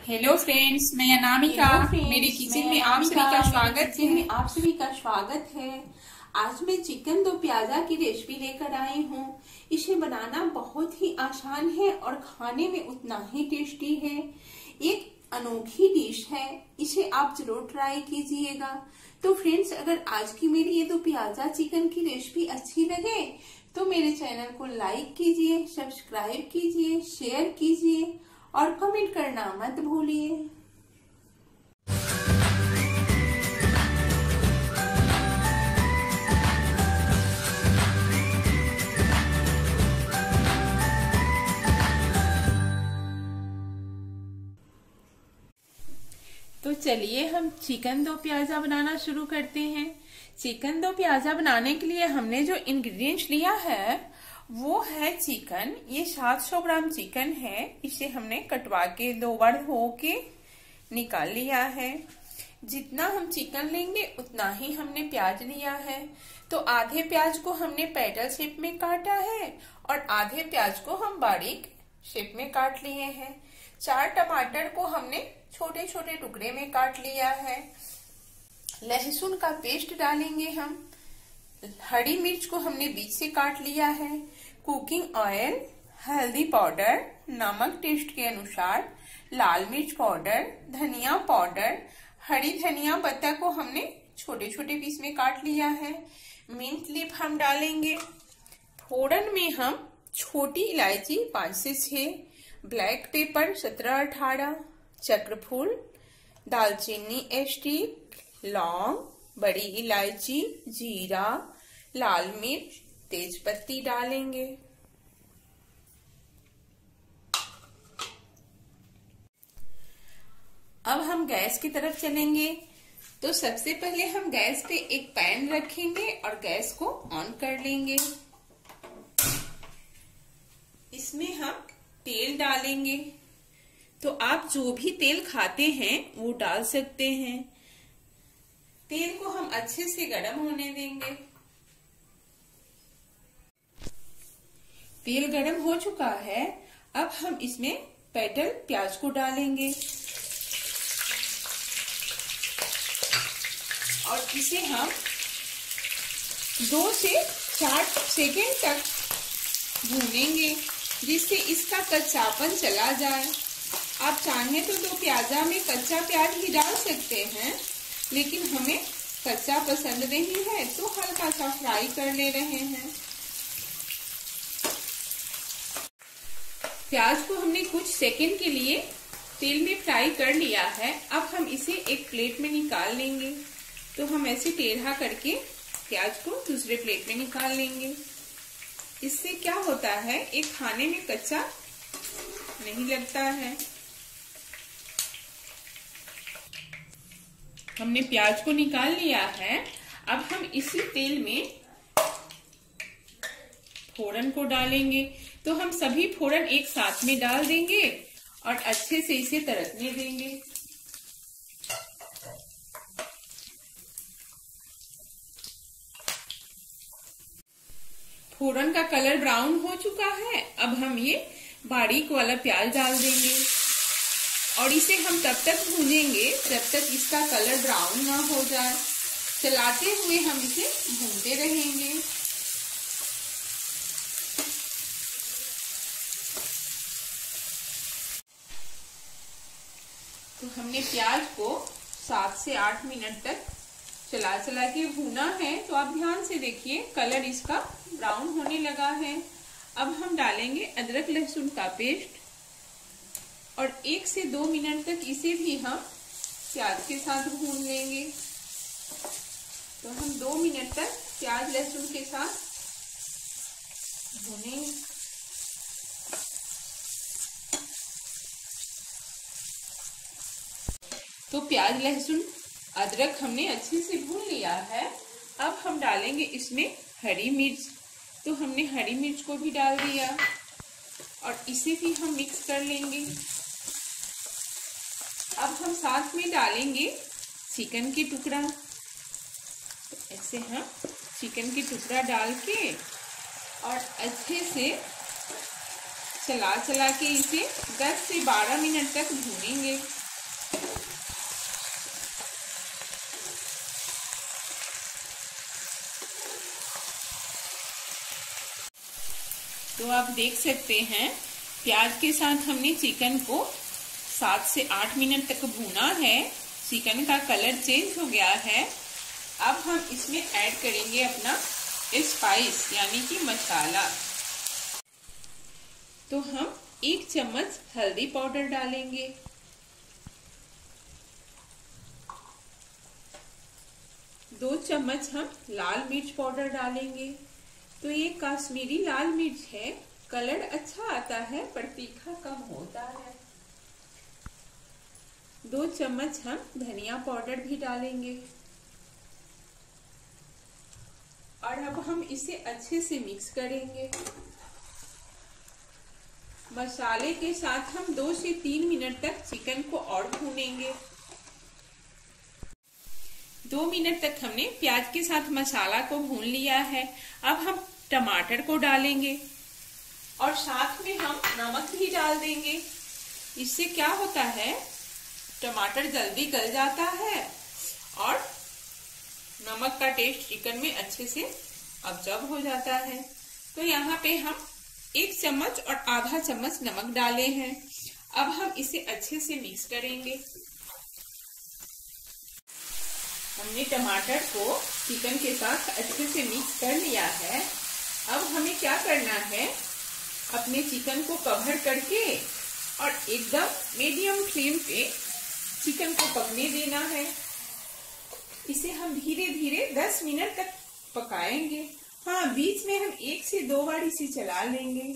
Hello friends, मैं अनामिका। मेरे kitchen में आप सभी का स्वागत है। आप सभी का स्वागत है। आज मैं चिकन दो प्याजा की रेसिपी लेकर आई हूँ। इसे बनाना बहुत ही आसान है और खाने में उतना ही टेस्टी है। एक अनोखी डिश है, इसे आप जरूर ट्राई कीजिएगा। तो फ्रेंड्स, अगर आज की मेरी ये दो प्याजा चिकन की रेसिपी अच्छी लगे तो मेरे चैनल को लाइक कीजिए, सब्सक्राइब कीजिए, शेयर कीजिए और कमेंट करना मत भूलिए। तो चलिए हम चिकन दो प्याजा बनाना शुरू करते हैं। चिकन दो प्याजा बनाने के लिए हमने जो इंग्रेडिएंट्स लिया है वो है चिकन। ये 700 ग्राम चिकन है। इसे हमने कटवा के 2 बार धो के निकाल लिया है। जितना हम चिकन लेंगे उतना ही हमने प्याज लिया है। तो आधे प्याज को हमने पेटल शेप में काटा है और आधे प्याज को हम बारीक शेप में काट लिए हैं। 4 टमाटर को हमने छोटे छोटे टुकड़े में काट लिया है। लहसुन का पेस्ट डालेंगे हम। हरी मिर्च को हमने बीच से काट लिया है। कुकिंग ऑयल, हल्दी पाउडर, नमक टेस्ट के अनुसार, लाल मिर्च पाउडर, धनिया पाउडर, हरी धनिया पत्ता को हमने छोटे छोटे पीस में काट लिया है। मिंट लीफ हम डालेंगे। फोड़न में हम छोटी इलायची 5 से 6, ब्लैक पेपर 17-18, चक्रफूल, दालचीनी स्टिक, लौंग, बड़ी इलायची, जीरा, लाल मिर्च, तेज पत्ती डालेंगे। अब हम गैस की तरफ चलेंगे। तो सबसे पहले हम गैस पे एक पैन रखेंगे और गैस को ऑन कर लेंगे। इसमें हम तेल डालेंगे। तो आप जो भी तेल खाते हैं वो डाल सकते हैं। तेल को हम अच्छे से गर्म होने देंगे। तेल गर्म हो चुका है। अब हम इसमें पेटल प्याज को डालेंगे और इसे हम 2 से 4 सेकेंड तक भूनेंगे, जिससे इसका कच्चापन चला जाए। आप चाहें तो दो प्याजा में कच्चा प्याज भी डाल सकते हैं, लेकिन हमें कच्चा पसंद नहीं है तो हल्का सा फ्राई कर ले रहे हैं। प्याज को हमने कुछ सेकंड के लिए तेल में फ्राई कर लिया है। अब हम इसे एक प्लेट में निकाल लेंगे। तो हम ऐसे टेढ़ा करके प्याज को दूसरे प्लेट में निकाल लेंगे। इससे क्या होता है, एक खाने में कच्चा नहीं लगता है। हमने प्याज को निकाल लिया है। अब हम इसी तेल में फोड़न को डालेंगे। तो हम सभी फोड़न एक साथ में डाल देंगे और अच्छे से इसे तड़कने देंगे। फोड़न का कलर ब्राउन हो चुका है। अब हम ये बारीक वाला प्याज डाल देंगे और इसे हम तब तक भूनेंगे जब तक इसका कलर ब्राउन ना हो जाए। चलाते हुए हम इसे भूनते रहेंगे। तो हमने प्याज को 7 से 8 मिनट तक चला चला के भूना है। तो आप ध्यान से देखिए, कलर इसका ब्राउन होने लगा है। अब हम डालेंगे अदरक लहसुन का पेस्ट और 1 से 2 मिनट तक इसे भी हम प्याज के साथ भून लेंगे। तो हम 2 मिनट तक प्याज लहसुन के साथ भूनेंगे। तो प्याज लहसुन अदरक हमने अच्छे से भून लिया है। अब हम डालेंगे इसमें हरी मिर्च। तो हमने हरी मिर्च को भी डाल दिया और इसे भी हम मिक्स कर लेंगे। अब हम साथ में डालेंगे चिकन के टुकड़ा। तो ऐसे हम चिकन के टुकड़ा डाल के और अच्छे से चला चला के इसे 10 से 12 मिनट तक भूनेंगे। तो आप देख सकते हैं प्याज के साथ हमने चिकन को 7 से 8 मिनट तक भूना है। चिकन का कलर चेंज हो गया है। अब हम इसमें ऐड करेंगे अपना स्पाइस यानी कि मसाला। तो हम 1 चम्मच हल्दी पाउडर डालेंगे, 2 चम्मच हम लाल मिर्च पाउडर डालेंगे। तो ये कश्मीरी लाल मिर्च है, कलर अच्छा आता है पर तीखा कम होता है। 2 चम्मच हम धनिया पाउडर भी डालेंगे और अब हम इसे अच्छे से मिक्स करेंगे। मसाले के साथ हम 2 से 3 मिनट तक चिकन को और भूनेंगे। 2 मिनट तक हमने प्याज के साथ मसाला को भून लिया है। अब हम टमाटर को डालेंगे और साथ में हम नमक भी डाल देंगे। इससे क्या होता है, टमाटर जल्दी गल जाता है और नमक का टेस्ट चिकन में अच्छे से अब्जॉर्ब हो जाता है। तो यहाँ पे हम 1 चम्मच और आधा चम्मच नमक डाले हैं। अब हम इसे अच्छे से मिक्स करेंगे। हमने टमाटर को चिकन के साथ अच्छे से मिक्स कर लिया है। अब हमें क्या करना है, अपने चिकन को कवर करके और एकदम मीडियम फ्लेम पे चिकन को पकने देना है। इसे हम धीरे धीरे 10 मिनट तक पकाएंगे। हाँ, बीच में हम 1 से 2 बार इसे चला लेंगे।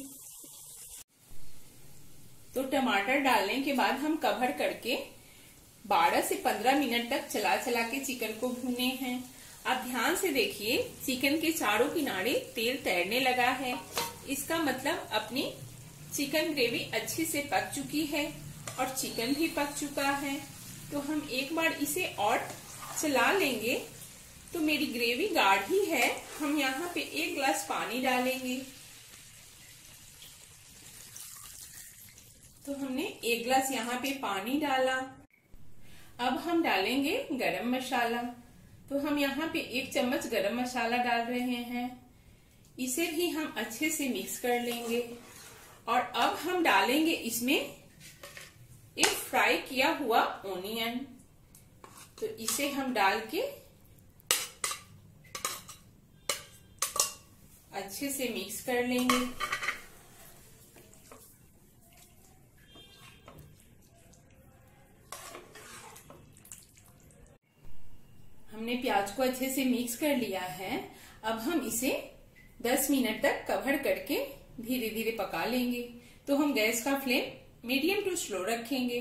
तो टमाटर डालने के बाद हम कवर करके 12 से 15 मिनट तक चला चला के चिकन को भूने हैं। आप ध्यान से देखिए, चिकन के चारों किनारे तेल तैरने लगा है। इसका मतलब अपनी चिकन ग्रेवी अच्छे से पक चुकी है और चिकन भी पक चुका है। तो हम एक बार इसे और चला लेंगे। तो मेरी ग्रेवी गाढ़ी है, हम यहाँ पे 1 गिलास पानी डालेंगे। तो हमने 1 गिलास यहाँ पे पानी डाला। अब हम डालेंगे गरम मसाला। तो हम यहाँ पे 1 चम्मच गरम मसाला डाल रहे हैं। इसे भी हम अच्छे से मिक्स कर लेंगे और अब हम डालेंगे इसमें एक फ्राई किया हुआ ओनियन। तो इसे हम डाल के अच्छे से मिक्स कर लेंगे। हमने प्याज को अच्छे से मिक्स कर लिया है। अब हम इसे 10 मिनट तक कवर करके धीरे धीरे पका लेंगे। तो हम गैस का फ्लेम मीडियम टू स्लो रखेंगे।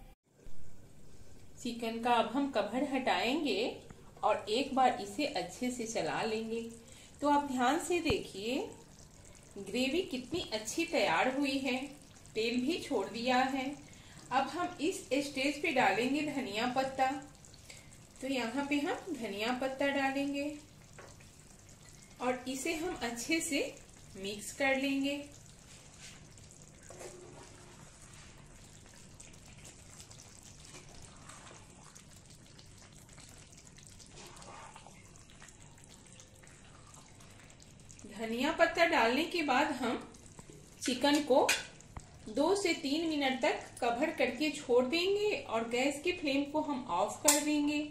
चिकन का अब हम कवर हटाएंगे और एक बार इसे अच्छे से चला लेंगे। तो आप ध्यान से देखिए, ग्रेवी कितनी अच्छी तैयार हुई है, तेल भी छोड़ दिया है। अब हम इस स्टेज पे डालेंगे धनिया पत्ता। तो यहाँ पे हम धनिया पत्ता डालेंगे और इसे हम अच्छे से मिक्स कर लेंगे। धनिया पत्ता डालने के बाद हम चिकन को 2 से 3 मिनट तक कवर करके छोड़ देंगे और गैस की फ्लेम को हम ऑफ कर देंगे।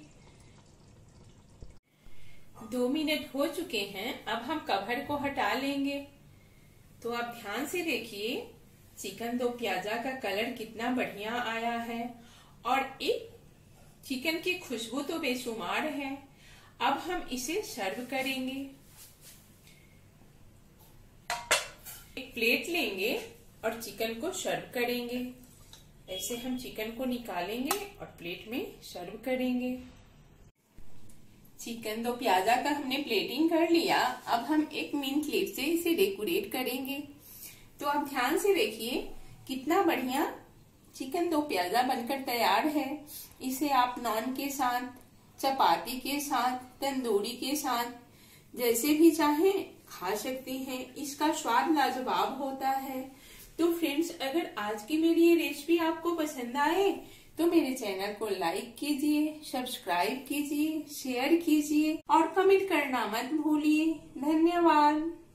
2 मिनट हो चुके हैं। अब हम कवर को हटा लेंगे। तो आप ध्यान से देखिए, चिकन दो प्याजा का कलर कितना बढ़िया आया है और एक चिकन की खुशबू तो बेशुमार है। अब हम इसे सर्व करेंगे। एक प्लेट लेंगे और चिकन को सर्व करेंगे। ऐसे हम चिकन को निकालेंगे और प्लेट में सर्व करेंगे। चिकन दो प्याजा का हमने प्लेटिंग कर लिया। अब हम एक मिंट लीफ से इसे डेकोरेट करेंगे। तो आप ध्यान से देखिए, कितना बढ़िया चिकन दो प्याजा बनकर तैयार है। इसे आप नान के साथ, चपाती के साथ, तंदूरी के साथ, जैसे भी चाहें खा सकती हैं। इसका स्वाद लाजवाब होता है। तो फ्रेंड्स, अगर आज की मेरी ये रेसिपी आपको पसंद आए तो मेरे चैनल को लाइक कीजिए, सब्सक्राइब कीजिए, शेयर कीजिए और कमेंट करना मत भूलिए। धन्यवाद।